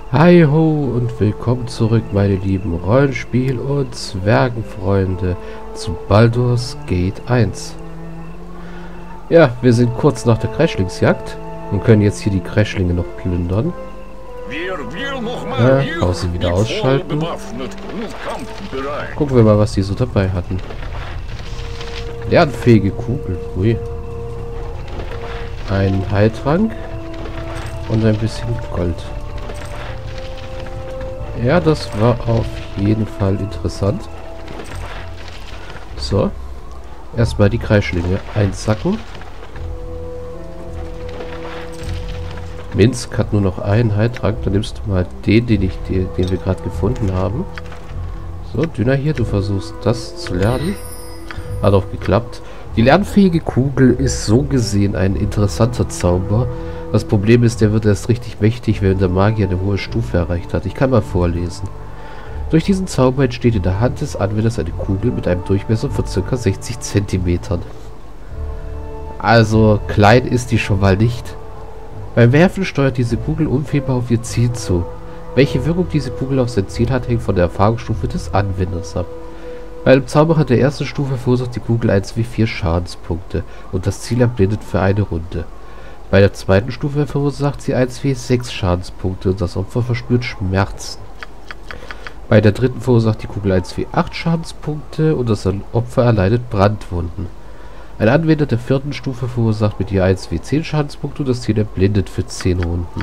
Hi ho und willkommen zurück, meine lieben Rollenspiel- und Zwergenfreunde, zu Baldur's Gate 1. Ja, wir sind kurz nach der Crashlingsjagd und können jetzt hier die Crashlinge noch plündern. Außen wieder ausschalten. Gucken wir mal, was die so dabei hatten. Lernfähige Kugel, ui. Ein Heiltrank und ein bisschen Gold. Ja, das war auf jeden Fall interessant. So. Erstmal die Kreischlinge einsacken. Minsk hat nur noch einen Heiltrank. Dann nimmst du mal den wir gerade gefunden haben. So, Dünner hier, du versuchst das zu lernen. Hat auch geklappt. Die lernfähige Kugel ist so gesehen ein interessanter Zauber. Das Problem ist, der wird erst richtig mächtig, wenn der Magier eine hohe Stufe erreicht hat. Ich kann mal vorlesen. Durch diesen Zauber entsteht in der Hand des Anwenders eine Kugel mit einem Durchmesser von ca. 60 cm. Also klein ist die schon mal nicht. Beim Werfen steuert diese Kugel unfehlbar auf ihr Ziel zu. Welche Wirkung diese Kugel auf sein Ziel hat, hängt von der Erfahrungsstufe des Anwenders ab. Bei einem Zauberer der ersten Stufe verursacht die Kugel 1w4 Schadenspunkte und das Ziel erblindet für eine Runde. Bei der zweiten Stufe verursacht sie 1w6 Schadenspunkte und das Opfer verspürt Schmerzen. Bei der dritten verursacht die Kugel 1w8 Schadenspunkte und das Opfer erleidet Brandwunden. Ein Anwender der vierten Stufe verursacht mit ihr 1w10 Schadenspunkte und das Ziel erblindet für 10 Runden.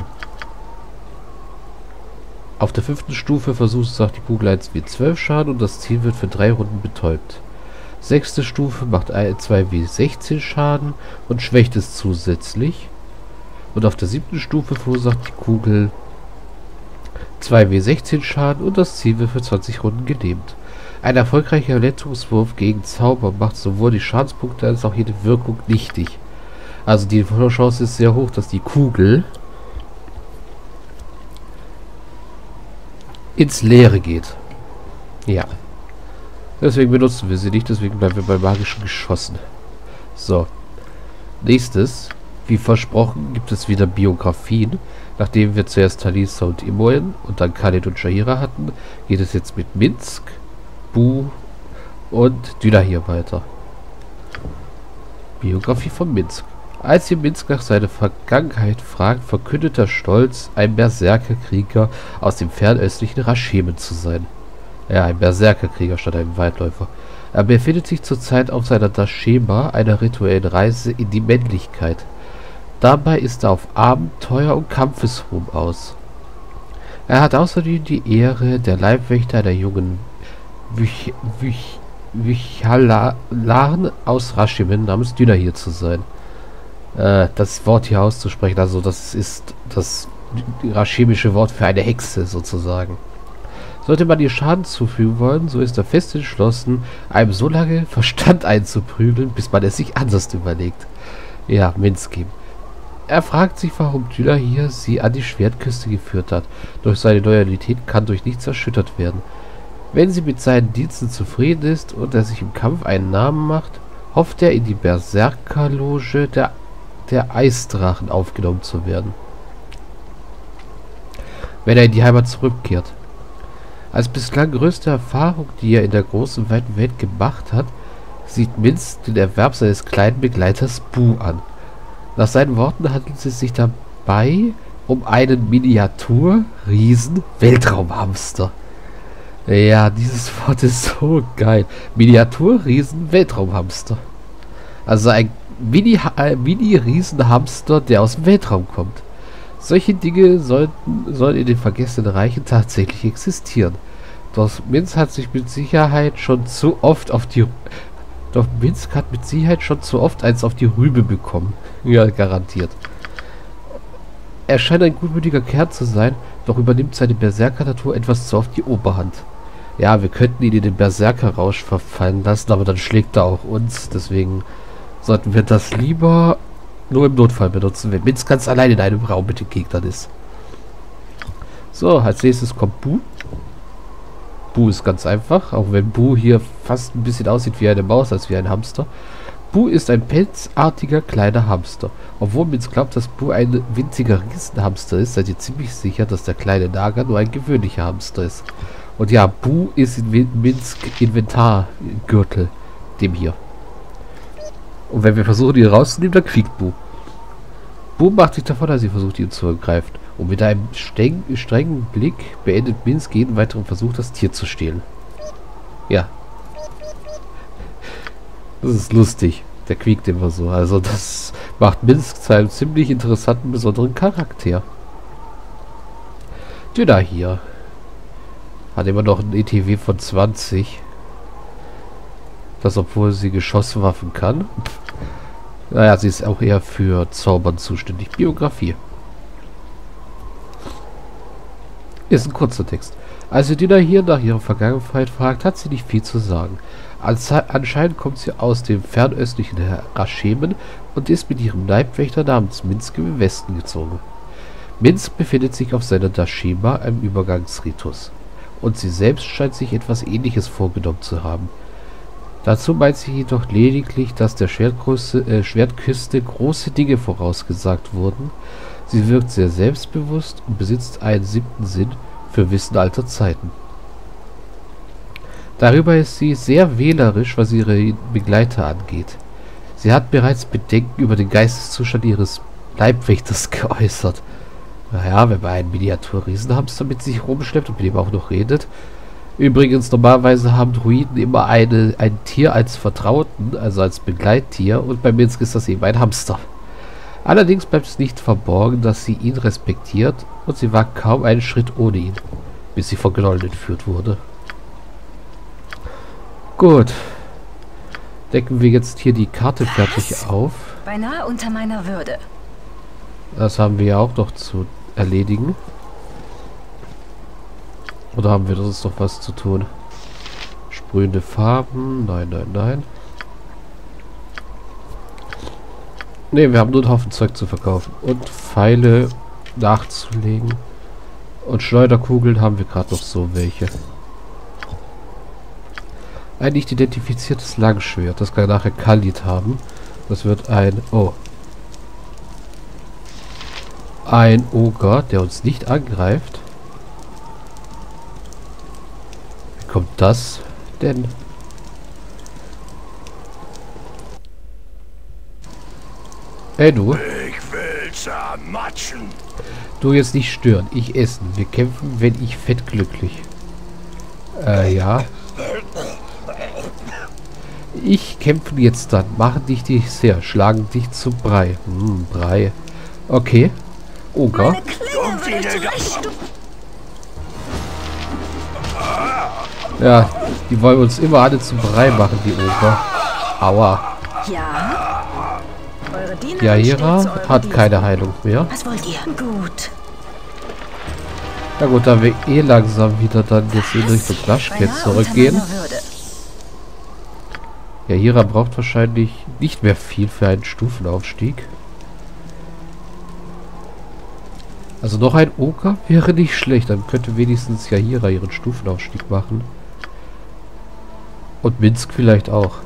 Auf der fünften Stufe verursacht die Kugel 1w12 Schaden und das Ziel wird für 3 Runden betäubt. Sechste Stufe macht 2w16 Schaden und schwächt es zusätzlich. Und auf der siebten Stufe verursacht die Kugel 2w16 Schaden und das Ziel wird für 20 Runden gelähmt. Ein erfolgreicher Verletzungswurf gegen Zauber macht sowohl die Schadenspunkte als auch jede Wirkung nichtig. Also die Chance ist sehr hoch, dass die Kugel ins Leere geht. Ja. Deswegen benutzen wir sie nicht, deswegen bleiben wir bei magischen Geschossen. So. Nächstes. Wie versprochen gibt es wieder Biografien. Nachdem wir zuerst Talisa und Imoen und dann Khalid und Shahira hatten, geht es jetzt mit Minsk, Bu und Düna hier weiter. Biografie von Minsk. Als ihr Minsk nach seiner Vergangenheit fragt, verkündet er stolz, ein Berserkerkrieger aus dem fernöstlichen Rashemen zu sein. Ja, ein Berserkerkrieger statt einem Weitläufer. Er befindet sich zurzeit auf seiner Dashema, einer rituellen Reise in die Männlichkeit. Dabei ist er auf Abenteuer und Kampfesruhm aus. Er hat außerdem die Ehre, der Leibwächter einer jungen Vychalarn aus Rashemen namens Düna hier zu sein. Das Wort hier auszusprechen, also das ist das raschemische Wort für eine Hexe sozusagen. Sollte man ihr Schaden zufügen wollen, so ist er fest entschlossen, einem so lange Verstand einzuprügeln, bis man es sich anders überlegt. Ja, Minsky. Er fragt sich, warum Düna hier sie an die Schwertküste geführt hat. Doch seine Loyalität kann durch nichts erschüttert werden. Wenn sie mit seinen Diensten zufrieden ist und er sich im Kampf einen Namen macht, hofft er in die Berserkerloge der Eisdrachen aufgenommen zu werden. Wenn er in die Heimat zurückkehrt. Als bislang größte Erfahrung, die er in der großen, weiten Welt gemacht hat, sieht Minsk den Erwerb seines kleinen Begleiters Bu an. Nach seinen Worten handelt es sich dabei um einen Miniatur-Riesen-Weltraumhamster. Ja, dieses Wort ist so geil. Miniatur-Riesen-Weltraumhamster. Also ein Mini-Riesenhamster, der aus dem Weltraum kommt. Solche Dinge sollen in den vergessenen Reichen tatsächlich existieren. Doch Minsk hat mit Sicherheit schon zu oft eins auf die Rübe bekommen. Ja, garantiert. Er scheint ein gutmütiger Kerl zu sein, doch übernimmt seine Berserker-Natur etwas zu oft die Oberhand. Ja, wir könnten ihn in den Berserker-Rausch verfallen lassen, aber dann schlägt er auch uns. Deswegen sollten wir das lieber nur im Notfall benutzen, wenn Minsk ganz allein in einem Raum mit den Gegnern ist. So, als nächstes kommt Bu. Bu ist ganz einfach, auch wenn Bu hier fast ein bisschen aussieht wie eine Maus als wie ein Hamster. Bu ist ein pelzartiger kleiner Hamster. Obwohl Minsk glaubt, dass Bu ein winziger Riesenhamster ist, seid ihr ziemlich sicher, dass der kleine Nager nur ein gewöhnlicher Hamster ist. Und ja, Bu ist in Minsk Inventargürtel, dem hier. Und wenn wir versuchen, ihn rauszunehmen, dann quiekt Bu. Bu macht sich davon, als sie versucht, ihn zu ergreifen. Und mit einem strengen Blick beendet Minsk jeden weiteren Versuch, das Tier zu stehlen. Ja. Das ist lustig. Der quiekt immer so. Also das macht Minsk zu einem ziemlich interessanten, besonderen Charakter. Dünner hier. Hat immer noch ein ETW von 20. Das, obwohl sie Geschosswaffen kann. Naja, sie ist auch eher für Zaubern zuständig. Biografie. Ist ein kurzer Text. Als sie Dina hier nach ihrer Vergangenheit fragt, hat sie nicht viel zu sagen. Anscheinend kommt sie aus dem fernöstlichen Raschemen und ist mit ihrem Leibwächter namens Minsk im Westen gezogen. Minsk befindet sich auf seiner Dashima, einem Übergangsritus. Und sie selbst scheint sich etwas Ähnliches vorgenommen zu haben. Dazu meint sie jedoch lediglich, dass der Schwertküste große Dinge vorausgesagt wurden. Sie wirkt sehr selbstbewusst und besitzt einen 7. Sinn für Wissen alter Zeiten. Darüber ist sie sehr wählerisch, was ihre Begleiter angeht. Sie hat bereits Bedenken über den Geisteszustand ihres Leibwächters geäußert. Naja, wenn man einen Miniatur-Riesenhamster mit sich rumschleppt und mit ihm auch noch redet. Übrigens, normalerweise haben Druiden immer ein Tier als Vertrauten, also als Begleittier, und bei Minsk ist das eben ein Hamster. Allerdings bleibt es nicht verborgen, dass sie ihn respektiert, und sie wagt kaum einen Schritt ohne ihn, bis sie von Gnollen entführt wurde. Gut. Decken wir jetzt hier die Karte fertig auf. Beinahe unter meiner Würde. Das haben wir ja auch noch zu erledigen. Oder haben wir sonst noch was zu tun? Sprühende Farben. Nein, nein, nein. Ne, wir haben nur einen Haufen Zeug zu verkaufen. Und Pfeile nachzulegen. Und Schleuderkugeln haben wir gerade noch so welche. Ein nicht identifiziertes Langschwert. Das kann nachher Khalid haben. Das wird ein... Oh. Ein Oger, der uns nicht angreift. Wie kommt das denn? Hey du. Ich will zermatschen. Du jetzt nicht stören. Ich essen. Wir kämpfen, wenn ich fett glücklich. Ja. Ich kämpfe jetzt dann. Machen dich sehr. Schlagen dich zu Brei. Brei. Okay. Oger. Meine Klinge würde Ja, die wollen uns immer alle zu Brei machen, die Oger. Aua. Ja. Eure Dienerin Yaira steht zu eurem hat Dienst. keine Heilung mehr. Was wollt ihr? Gut. Na gut, da wir eh langsam wieder dann jetzt in Richtung Blaschkett Beinahe zurückgehen. unter meiner Würde. Yaira braucht wahrscheinlich nicht mehr viel für einen Stufenaufstieg. Also noch ein Oger wäre nicht schlecht. Dann könnte wenigstens Yaira ihren Stufenaufstieg machen. Und Minsk vielleicht auch.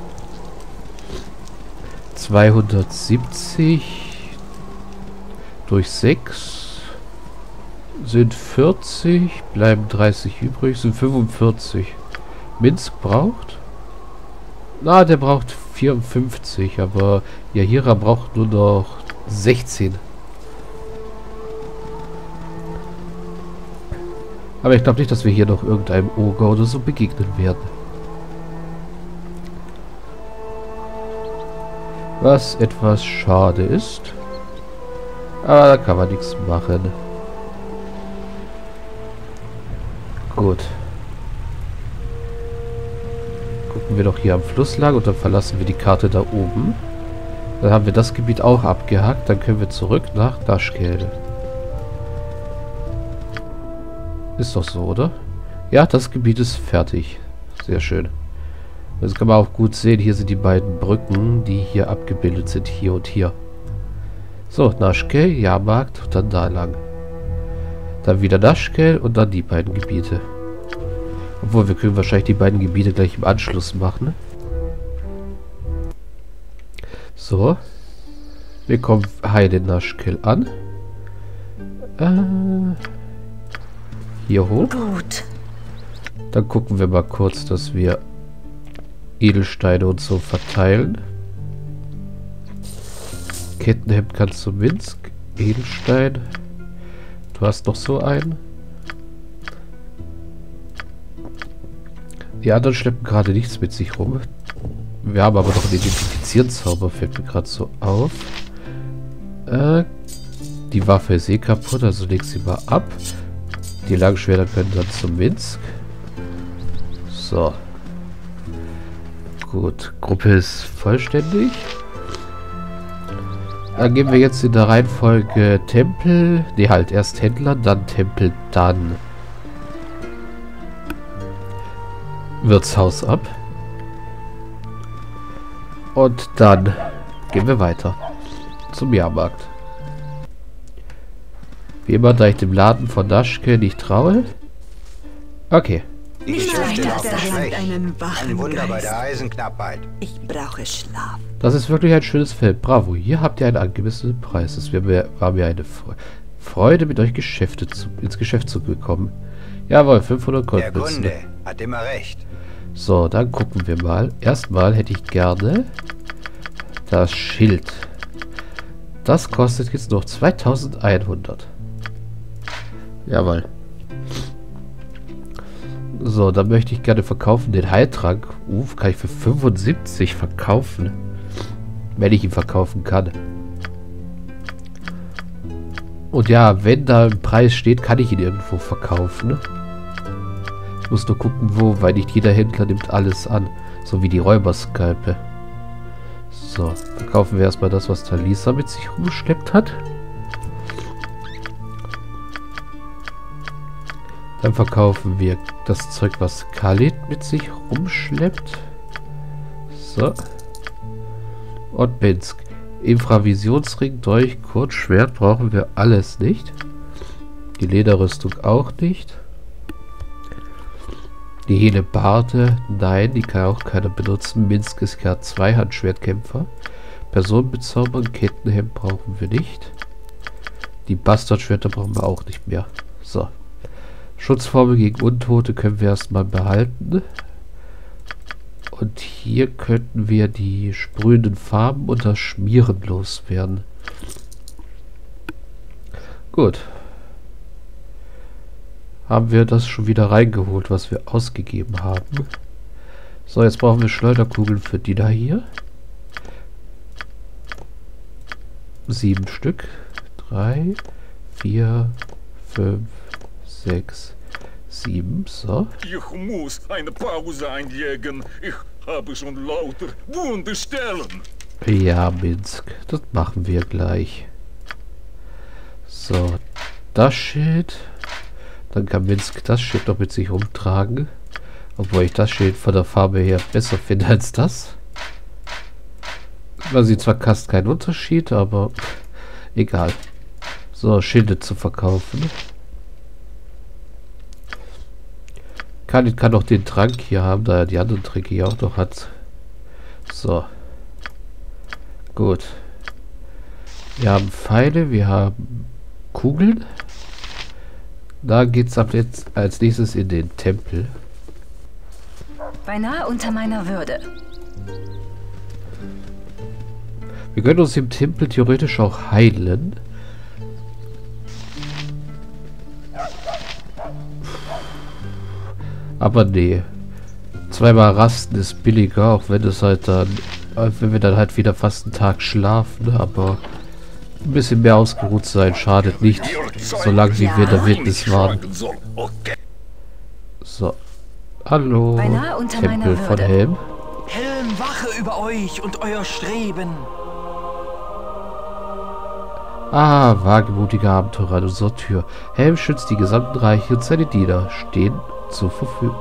270 durch 6 sind 40, bleiben 30 übrig, sind 45. Minsk braucht? Na, der braucht 54, aber Yaira braucht nur noch 16. Aber ich glaube nicht, dass wir hier noch irgendeinem Oger oder so begegnen werden. Was etwas schade ist. Aber da kann man nichts machen. Gut. Gucken wir doch hier am Fluss lang und dann verlassen wir die Karte da oben. Dann haben wir das Gebiet auch abgehakt. Dann können wir zurück nach Dashkel. Ist doch so, oder? Ja, das Gebiet ist fertig. Sehr schön. Das kann man auch gut sehen. Hier sind die beiden Brücken, die hier abgebildet sind. Hier und hier. So, Naschkel, Jahrmarkt und dann da lang. Dann wieder Naschkel und dann die beiden Gebiete. Obwohl, wir können wahrscheinlich die beiden Gebiete gleich im Anschluss machen. So. Wir kommen Heide Naschkel an. Hier hoch. Gut. Dann gucken wir mal kurz, dass wir Edelsteine und so verteilen. Kettenhemd kannst du Minsk. Edelstein. Du hast noch so einen. Die anderen schleppen gerade nichts mit sich rum. Wir haben aber noch einen Identifizierenzauber, fällt mir gerade so auf. Die Waffe ist eh kaputt, also leg sie mal ab. Die Langschwerter können dann zum Minsk. So. Gut, Gruppe ist vollständig. Dann gehen wir jetzt in der Reihenfolge Tempel. Ne, halt erst Händler, dann Tempel, dann Wirtshaus ab. Und dann gehen wir weiter zum Jahrmarkt. Wie immer, da ich dem Laden von Naschke nicht traue. Okay. Die Geschäfte das laufen schlecht. einen wachen Ein Wunder bei Geist. der Eisenknappheit. Ich brauche Schlaf. Das ist wirklich ein schönes Feld. Bravo. Hier habt ihr einen angemessenen Preis. Es war mir eine Freude, mit euch ins Geschäft zu bekommen. Jawohl, 500 Der Goldmünzen. Kunde hat immer recht. So, dann gucken wir mal. Erstmal hätte ich gerne das Schild. Das kostet jetzt noch 2100. Jawohl. So, dann möchte ich gerne verkaufen den Heiltrank. Kann ich für 75 verkaufen. Wenn ich ihn verkaufen kann. Und ja, wenn da ein Preis steht, kann ich ihn irgendwo verkaufen. Ich muss nur gucken, wo, weil nicht jeder Händler nimmt alles an. So wie die Räuberskalpe. So, verkaufen wir erstmal das, was Talisa mit sich rumgeschleppt hat. Dann verkaufen wir das Zeug, was Khalid mit sich rumschleppt. So. Und Minsk. Infravisionsring, Dolch, Kurzschwert brauchen wir alles nicht. Die Lederrüstung auch nicht. Die Hellebarde, nein, die kann auch keiner benutzen. Minsk ist ja 2 Handschwertkämpfer. Personenbezaubern, Kettenhemd brauchen wir nicht. Die Bastardschwerter brauchen wir auch nicht mehr. So. Schutzformel gegen Untote können wir erstmal behalten. Und hier könnten wir die sprühenden Farben und das Schmieren loswerden. Gut. Haben wir das schon wieder reingeholt, was wir ausgegeben haben. So, jetzt brauchen wir Schleuderkugeln für die da hier. 7 Stück. 3, 4, 5, 6, 7. So. Ich muss eine Pause einlegen. Ich habe schon lauter Wundestellen. Ja, Minsk. Das machen wir gleich. So. Das Schild. Dann kann Minsk das Schild noch mit sich rumtragen. Obwohl ich das Schild von der Farbe her besser finde als das. Man sieht zwar fast keinen Unterschied, aber egal. So, Schilde zu verkaufen. Khalid kann auch den Trank hier haben, da er die anderen Tränke hier auch noch hat. So. Gut. Wir haben Pfeile, wir haben Kugeln. Da geht's ab jetzt als nächstes in den Tempel. Beinahe unter meiner Würde. Wir können uns im Tempel theoretisch auch heilen. Aber nee. Zweimal rasten ist billiger, auch wenn es halt dann, wenn wir dann halt wieder fast einen Tag schlafen, aber ein bisschen mehr ausgeruht sein schadet nicht, solange wir in der Wildnis waren. So. Hallo, Beinahe unter Tempel meiner von Würde. Helm. Helm, wache über euch und euer Streben. Ah, wagemutige Abenteurer an unserer Tür. Helm schützt die gesamten Reiche und seine Diener stehen zur Verfügung.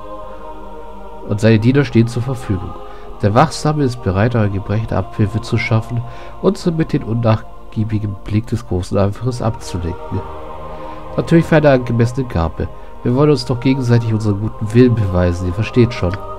Der Wachsame ist bereit, euer Gebrechen Abhilfe zu schaffen und somit den unnachgiebigen Blick des großen Anführers abzulenken. Natürlich für eine angemessene Gabe. Wir wollen uns doch gegenseitig unseren guten Willen beweisen, ihr versteht schon.